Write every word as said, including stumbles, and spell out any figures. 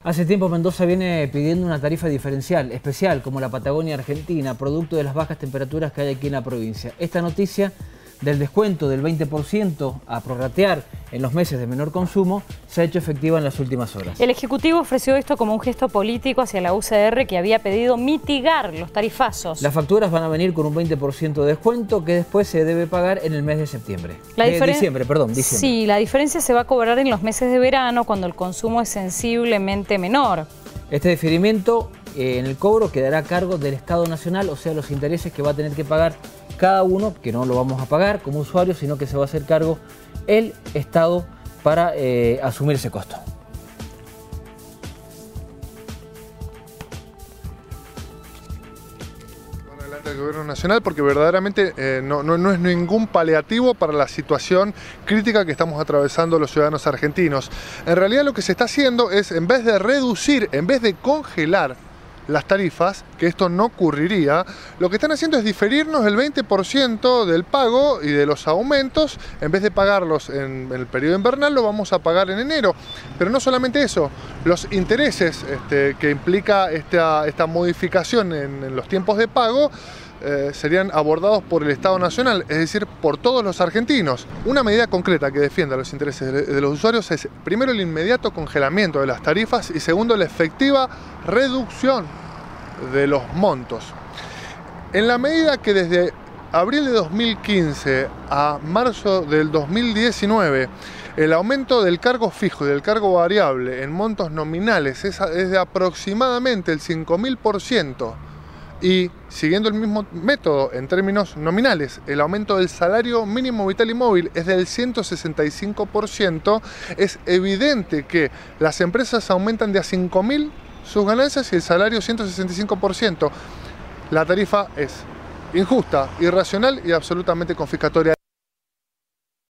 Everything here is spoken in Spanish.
Hace tiempo Mendoza viene pidiendo una tarifa diferencial, especial, como la Patagonia Argentina, producto de las bajas temperaturas que hay aquí en la provincia. Esta noticia del descuento del veinte por ciento a prorratear en los meses de menor consumo se ha hecho efectiva en las últimas horas. El Ejecutivo ofreció esto como un gesto político hacia la U C R, que había pedido mitigar los tarifazos. Las facturas van a venir con un veinte por ciento de descuento que después se debe pagar en el mes de septiembre. La de diciembre, perdón, diciembre. Sí, la diferencia se va a cobrar en los meses de verano, cuando el consumo es sensiblemente menor. Este diferimiento eh, en el cobro quedará a cargo del Estado Nacional, o sea, los intereses que va a tener que pagar cada uno, que no lo vamos a pagar como usuarios, sino que se va a hacer cargo el Estado para eh, asumir ese costo. Adelante el Gobierno Nacional, porque verdaderamente eh, no, no, no es ningún paliativo para la situación crítica que estamos atravesando los ciudadanos argentinos. En realidad lo que se está haciendo es, en vez de reducir, en vez de congelar las tarifas, que esto no ocurriría, lo que están haciendo es diferirnos el veinte por ciento del pago y de los aumentos. En vez de pagarlos en el periodo invernal, lo vamos a pagar en enero. Pero no solamente eso, los intereses este, que implica esta, esta modificación en, en los tiempos de pago eh, serían abordados por el Estado Nacional, es decir, por todos los argentinos. Una medida concreta que defienda los intereses de, de los usuarios es, primero, el inmediato congelamiento de las tarifas y, segundo, la efectiva reducción de los montos. En la medida que desde abril de dos mil quince a marzo del dos mil diecinueve el aumento del cargo fijo y del cargo variable en montos nominales es, es de aproximadamente el cinco mil por ciento, y siguiendo el mismo método en términos nominales, el aumento del salario mínimo vital y móvil es del ciento sesenta y cinco por ciento, es evidente que las empresas aumentan de a cinco mil sus ganancias y el salario ciento sesenta y cinco por ciento. La tarifa es injusta, irracional y absolutamente confiscatoria.